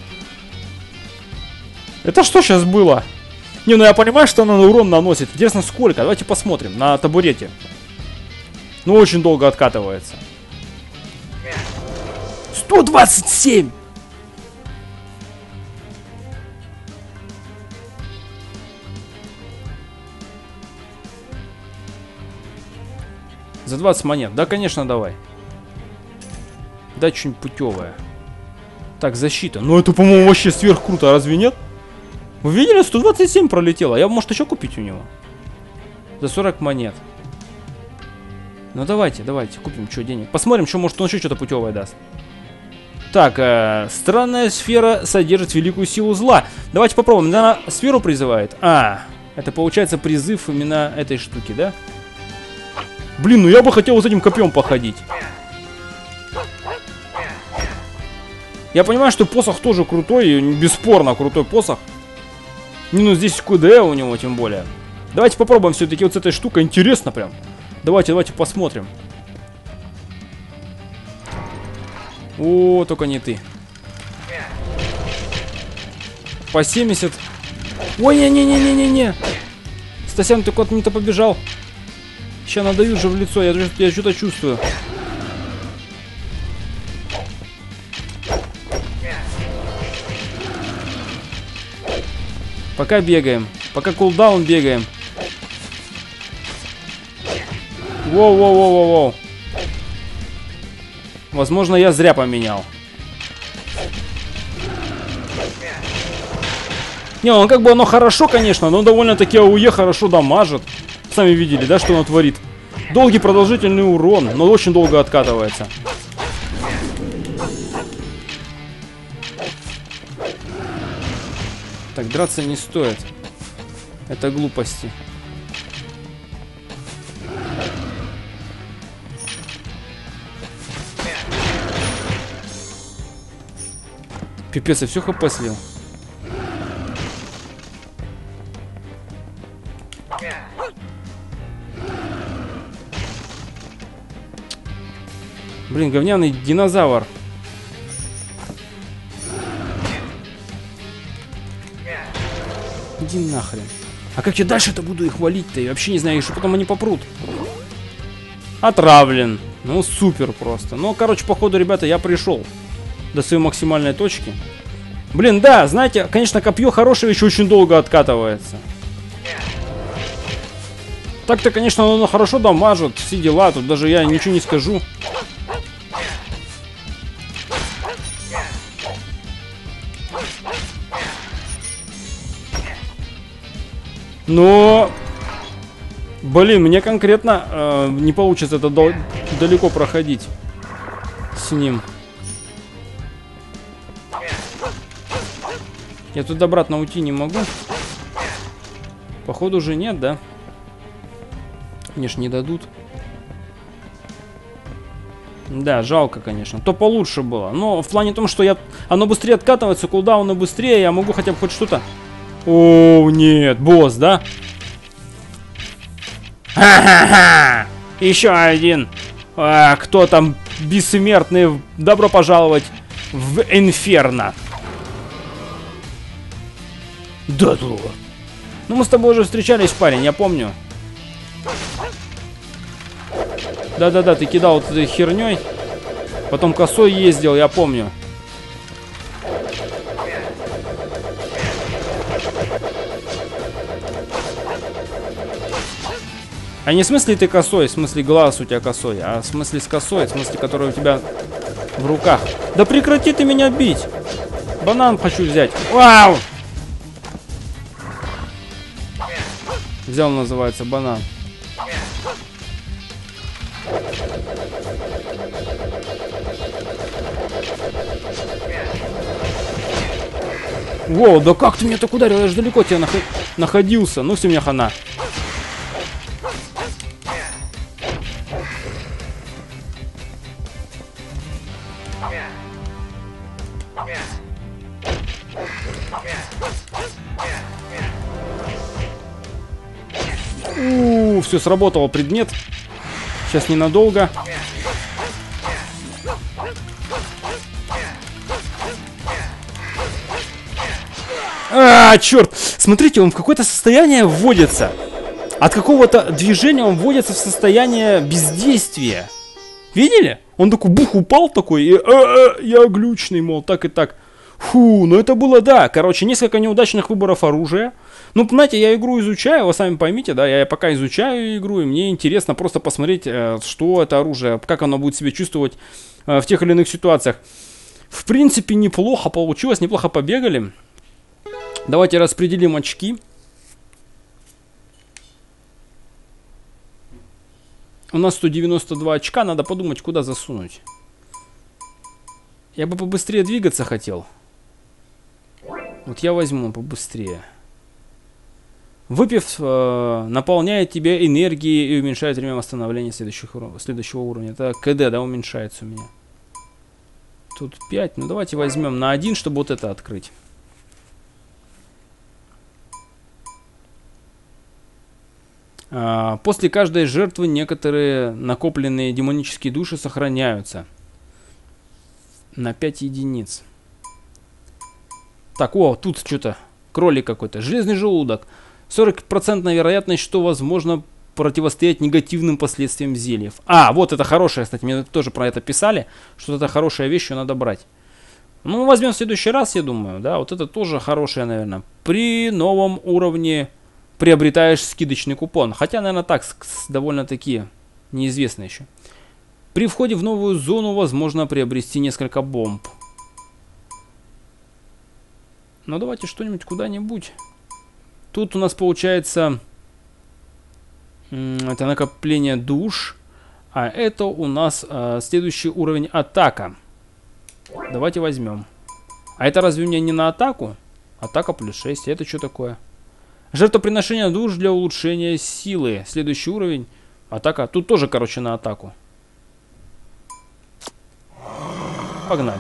Это что сейчас было? Не, ну я понимаю, что она урон наносит. Интересно, сколько? Давайте посмотрим на табурете. Ну, очень долго откатывается. сто двадцать семь! За двадцать монет. Да, конечно, давай. Дай что-нибудь путевое. Так, защита. Ну, это, по-моему, вообще сверхкруто, разве нет? Вы видели? сто двадцать семь пролетело. Я, может, еще купить у него? За сорок монет. Ну, давайте, давайте, купим, что, денег. Посмотрим, что, может, он еще что-то путевое даст. Так, э, странная сфера содержит великую силу зла. Давайте попробуем. Она сферу призывает. А, это получается призыв именно этой штуки, да? Блин, ну я бы хотел с этим копьем походить. Я понимаю, что посох тоже крутой, бесспорно крутой посох. Минус десять ку дэ у него, тем более. Давайте попробуем все-таки вот с этой штукой. Интересно прям. Давайте, давайте посмотрим. О, только не ты. По семьдесят. Ой, не-не-не-не-не-не. Стасян, ты куда-то не-то побежал. Сейчас надают же в лицо, я, я что-то чувствую. Пока бегаем. Пока кулдаун бегаем. Воу-воу-воу-воу-воу. Возможно, я зря поменял. Не, он как бы оно хорошо, конечно, но довольно-таки АОЕ хорошо дамажит. Сами видели, да, что оно творит. Долгий продолжительный урон, но очень долго откатывается. Так, драться не стоит. Это глупости. Пипец, я все хп слил. Блин, говняный динозавр. Иди нахрен. А как я дальше-то буду их валить-то? Я вообще не знаю, что потом они попрут. Отравлен. Ну, супер просто. Ну, короче, походу, ребята, я пришел до своей максимальной точки. Блин, да, знаете, конечно, копье хорошее еще очень долго откатывается. Так-то, конечно, оно хорошо дамажит, все дела, тут даже я ничего не скажу. Но, блин, мне конкретно э, не получится это дал далеко проходить с ним. Я тут обратно уйти не могу. Походу уже нет, да? Мне ж не дадут. Да, жалко, конечно. То получше было. Но в плане том, что я... оно быстрее откатывается, кулдауны быстрее, я могу хотя бы хоть что-то... О, нет, босс, да? Ха-ха-ха! Еще один. А, кто там бессмертный? Добро пожаловать в Инферно. Да, да. Ну, мы с тобой уже встречались, парень, я помню. Да-да-да, ты кидал вот этой херней. Потом косой ездил, я помню. А не в смысле ты косой, в смысле глаз у тебя косой, а в смысле с косой, в смысле, который у тебя в руках. Да прекрати ты меня бить! Банан хочу взять. Вау! Взял, называется, банан. Воу, да как ты меня так ударил? Я же далеко тебя нах... находился. Ну все, меня хана. У-у-у, все, сработал предмет. Сейчас ненадолго. А, черт! Смотрите, он в какое-то состояние вводится. От какого-то движения он вводится в состояние бездействия. Видели? Он такой бух упал такой, и а -а, я глючный, мол, так и так. Фу, ну это было, да, короче, несколько неудачных выборов оружия. Ну, знаете, я игру изучаю, вы сами поймите, да, я пока изучаю игру, и мне интересно просто посмотреть, что это оружие, как оно будет себя чувствовать в тех или иных ситуациях. В принципе, неплохо получилось, неплохо побегали. Давайте распределим очки. У нас сто девяносто два очка, надо подумать, куда засунуть. Я бы побыстрее двигаться хотел. Вот я возьму побыстрее. Выпив, э, наполняет тебя энергией и уменьшает время восстановления следующих, следующего уровня. Это КД, да, уменьшается у меня. Тут пять, ну давайте возьмем на один, чтобы вот это открыть. А, после каждой жертвы некоторые накопленные демонические души сохраняются. На пять единиц. Так, о, тут что-то. Кролик какой-то. Железный желудок. сорок процентов вероятность, что возможно противостоять негативным последствиям зельев. А, вот это хорошее, кстати, мне тоже про это писали. Что это хорошая вещь, ее надо брать. Ну, возьмем в следующий раз, я думаю. Да, вот это тоже хорошее, наверное. При новом уровне приобретаешь скидочный купон. Хотя, наверное, так, довольно-таки неизвестно еще. При входе в новую зону возможно приобрести несколько бомб. Ну, давайте что-нибудь куда-нибудь. Тут у нас получается... Это накопление душ. А это у нас э, следующий уровень атака. Давайте возьмем. А это разве у меня не на атаку? Атака плюс шесть. Это что такое? Жертвоприношение душ для улучшения силы. Следующий уровень. Атака. Тут тоже, короче, на атаку. Погнали.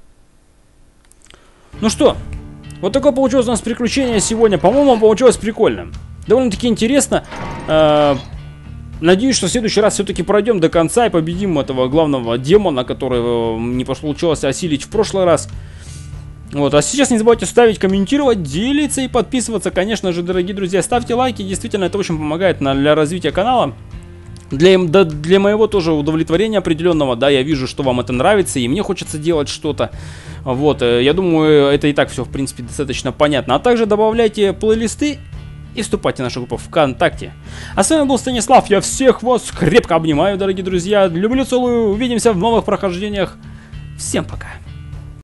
Ну что, вот такое получилось у нас приключение сегодня. По-моему, получилось прикольно. Довольно-таки интересно. Э-э- надеюсь, что в следующий раз все-таки пройдем до конца и победим этого главного демона, которого не получилось осилить в прошлый раз. Вот, а сейчас не забывайте ставить, комментировать, делиться и подписываться. Конечно же, дорогие друзья, ставьте лайки. Действительно, это очень помогает на, для развития канала. Для, да, для моего тоже удовлетворения определенного, да, я вижу, что вам это нравится, и мне хочется делать что-то. Вот, я думаю, это и так все, в принципе, достаточно понятно. А также добавляйте плейлисты и вступайте в нашу группу ВКонтакте. А с вами был Станислав, я всех вас крепко обнимаю, дорогие друзья. Люблю, целую, увидимся в новых прохождениях. Всем пока.